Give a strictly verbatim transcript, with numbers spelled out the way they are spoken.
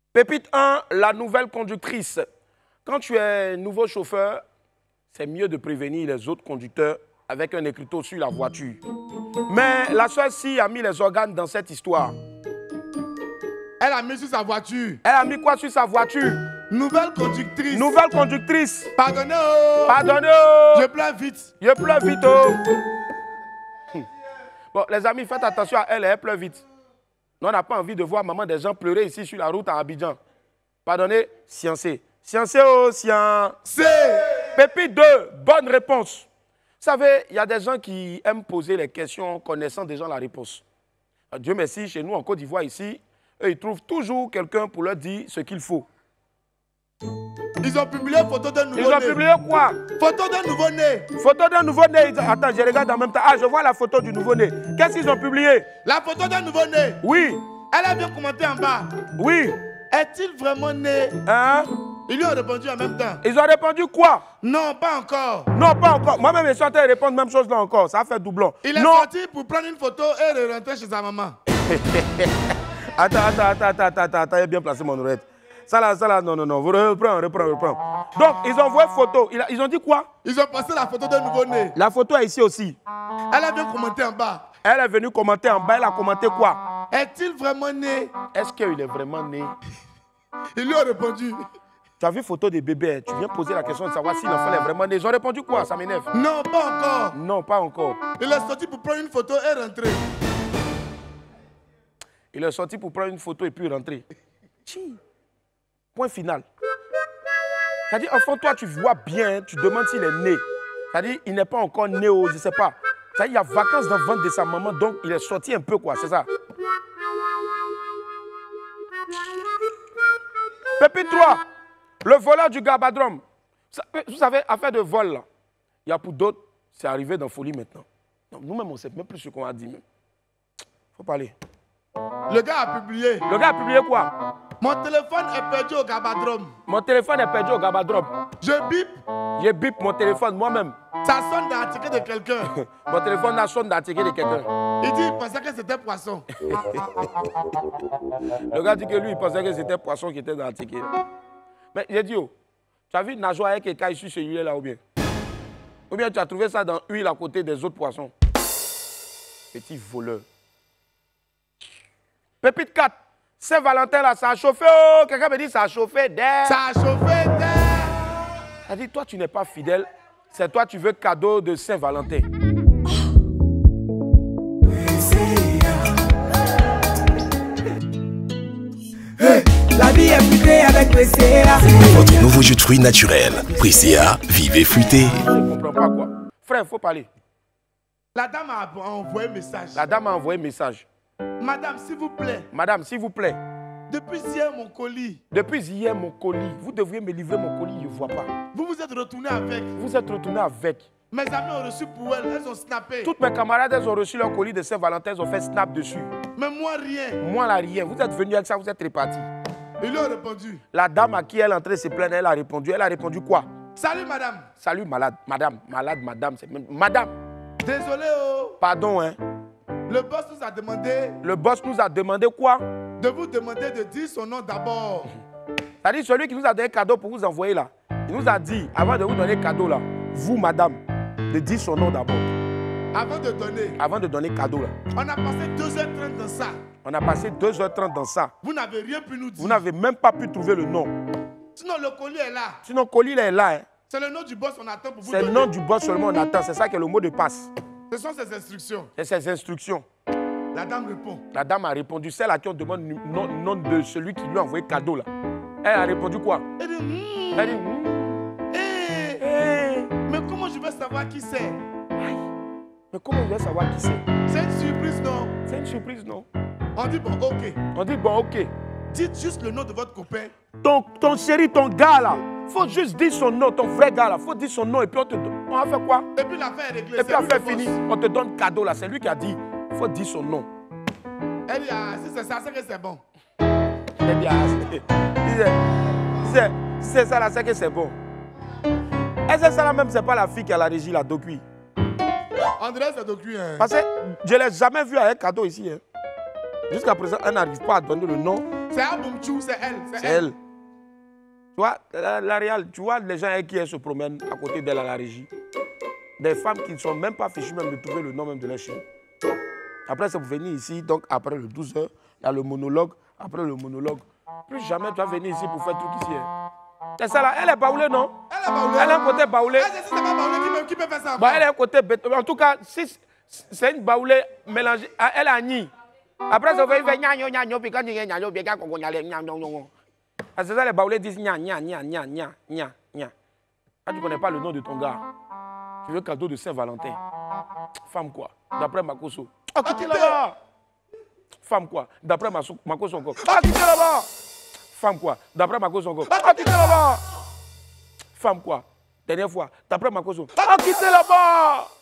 Pépite un, la nouvelle conductrice. Quand tu es nouveau chauffeur, c'est mieux de prévenir les autres conducteurs avec un écriteau sur la voiture. Mais la soeur Si a mis les organes dans cette histoire. Elle a mis sur sa voiture. Elle a mis quoi sur sa voiture? Nouvelle conductrice. Nouvelle conductrice. Pardonnez oh. Pardonnez oh. Je pleure vite. Je pleure vite oh. Hum. Bon, les amis, faites attention à elle, elle pleure vite. Nous, on n'a pas envie de voir maman des gens pleurer ici sur la route à Abidjan. Pardonnez, sciencé. Sciencé oh, sciencé. Pépite deux, bonne réponse. Vous savez, il y a des gens qui aiment poser les questions connaissant déjà la réponse. Dieu merci, chez nous en Côte d'Ivoire ici, eux, ils trouvent toujours quelqu'un pour leur dire ce qu'il faut. Ils ont publié photo d'un nouveau-né. Ils ont publié quoi? Photo d'un nouveau-né. Photo d'un nouveau-né. Attends, je regarde en même temps. Ah, je vois la photo du nouveau-né. Qu'est-ce qu'ils ont publié? La photo d'un nouveau-né. Oui. Elle a bien commenté en bas. Oui. Est-il vraiment né? Hein? Ils lui ont répondu en même temps. Ils ont répondu quoi? Non, pas encore. Non, pas encore. Moi-même, je suis en train de répondre la même chose là encore. Ça a fait doublon. Il est non. sorti pour prendre une photo et de rentrer chez sa maman. Attends, attends, attends, attends, attends, attends, j'ai bien placé mon oreille. Ça là, ça là, non, non, non, vous reprends, reprends, reprends. Donc, ils ont envoyé photo. Ils ont dit quoi? Ils ont passé la photo d'un nouveau-né. La photo est ici aussi. Elle a bien commenté en bas. Elle est venue commenter en bas, elle a commenté quoi? Est-il vraiment né? Est-ce qu'il est vraiment né? Ils lui ont répondu. Tu as vu photo des bébés, tu viens poser la question de savoir si l'enfant est vraiment né. Ils ont répondu quoi? Ça m'énerve. Non, pas encore. Non, pas encore. Il est sorti pour prendre une photo et rentrer. Il est sorti pour prendre une photo et puis rentrer. Point final. C'est-à-dire, enfant, toi, tu vois bien, tu demandes s'il est né. C'est-à-dire, il n'est pas encore né, je ne sais pas. C'est-à-dire, il y a vacances dans le ventre de sa maman, donc il est sorti un peu, quoi, c'est ça. Pépite trois, le voleur du Gabadrom. Vous savez, affaire de vol, là, il y a pour d'autres, c'est arrivé dans Folie maintenant. Nous-mêmes, on ne sait même plus ce qu'on a dit. Il faut parler. Le gars a publié. Le gars a publié quoi? Mon téléphone est perdu au Gabadrom. Mon téléphone est perdu au Gabadrom. Je bip. Je bip mon téléphone moi-même. Ça sonne dans l'article de quelqu'un. Mon téléphone là sonne dans l'article de quelqu'un. Il dit qu'il pensait que c'était poisson. Le gars dit que lui, il pensait que c'était poisson qui était dans l'article. Mais j'ai dit, oh, tu as vu nageoire avec quelqu'un ici sur celui-là ou bien? Ou bien tu as trouvé ça dans l'huile à côté des autres poissons? Petit voleur. Pépite quatre. Saint-Valentin, là, ça a chauffé. Oh, quelqu'un me dit ça a chauffé d'air. Ça a chauffé d'air. Ça dit, toi, tu n'es pas fidèle. C'est toi, tu veux cadeau de Saint-Valentin. Hey, la vie est fruitée avec Presea. Votre nouveau jus de fruits naturel. Presea, vivez fruité. Je ne comprends pas quoi. Frère, il faut parler. La dame a envoyé un message. La dame a envoyé un message. Madame, s'il vous plaît. Madame, s'il vous plaît. Depuis hier, mon colis. Depuis hier, mon colis. Vous devriez me livrer mon colis, je ne vois pas. Vous vous êtes retourné avec. Vous êtes retourné avec. Mes amis ont reçu pour elles, elles ont snappé. Toutes mes camarades, elles ont reçu leur colis de Saint-Valentin, elles ont fait snap dessus. Mais moi, rien. Moi, là, rien. Vous êtes venu avec ça, vous êtes reparti. Ils lui ont répondu. La dame à qui elle est entrée se plaindre, elle a répondu. Elle a répondu quoi? Salut, madame. Salut, malade. Madame, malade, madame. C'est même... Madame. Désolé, oh. Pardon, hein. Le boss nous a demandé... Le boss nous a demandé quoi? De vous demander de dire son nom d'abord. C'est-à-dire, celui qui nous a donné cadeau pour vous envoyer là, il nous a dit, avant de vous donner cadeau là, vous, madame, de dire son nom d'abord. Avant de donner. Avant de donner cadeau là. On a passé deux heures trente dans ça. On a passé deux heures trente dans ça. Vous n'avez rien pu nous dire. Vous n'avez même pas pu trouver le nom. Sinon, le colis est là. Sinon, le colis est là. Hein. C'est le nom du boss qu'on attend pour vous donner. C'est le nom du boss seulement on attend. C'est ça qui est le mot de passe. Ce sont ses instructions. C'est ses instructions. La dame répond. La dame a répondu. Celle à qui on demande le nom, nom de celui qui lui a envoyé cadeau là. Elle a répondu quoi? Elle dit, mm. Elle dit, mm. hey. Hey. Mais comment je vais savoir qui c'est? Mais comment je vais savoir qui c'est? C'est une surprise, non? C'est une surprise, non? On dit bon, ok. On dit bon, ok. Dites juste le nom de votre copain. Ton, ton chéri, ton gars là. Faut juste dire son nom, ton vrai gars là. Faut dire son nom et puis on te donne. On a fait quoi? Et puis l'affaire est réglée. Et puis l'affaire est finie. On te donne cadeau là. C'est lui qui a dit. Faut dire son nom. Elle dit, ah, si c'est ça, c'est que c'est bon. Elle dit, ah, si c'est ça là, c'est que c'est bon. Est-ce que ça là même, c'est pas la fille qui a la régie là, Dokui? André, c'est Dokui. Hein. Parce que je ne l'ai jamais vu avec cadeau ici. Hein. Jusqu'à présent, elle n'arrive pas à donner le nom C'est Aboumchou, c'est elle. C'est elle. Tu vois, la, la réal, tu vois les gens qui se promènent à côté d'elle à la régie. Des femmes qui ne sont même pas fichues même de trouver le nom même de leur chien. Après, c'est pour venir ici, donc après le douze heures, il y a le monologue. Après le monologue, plus jamais tu vas venir ici pour faire tout ici. Hein. C'est ça là, elle est baoulée, non? Elle est baoulée. Elle est un côté baoulé. Elle, c'est pas baoulé qui peut, qui peut faire ça. Bah, elle est un côté bête. En tout cas, si c'est une baoulée mélangée, elle a ni. Après, ça fait gna gna gna gna puis quand il y a gna gna bien qu'on gna gna gna gna. C'est ça les baoulés disent gna gna gna gna gna gna gna. Ah, tu connais pas le nom de ton gars. Tu veux cadeau de Saint-Valentin. Femme quoi? D'après Makoso. Ah, quittez là-bas. Femme quoi? D'après Makoso encore. Ah, quittez là-bas. Femme quoi? D'après Makoso encore. Ah, quittez là-bas. Femme quoi? Dernière fois. D'après Makoso. Ah, quittez là-bas.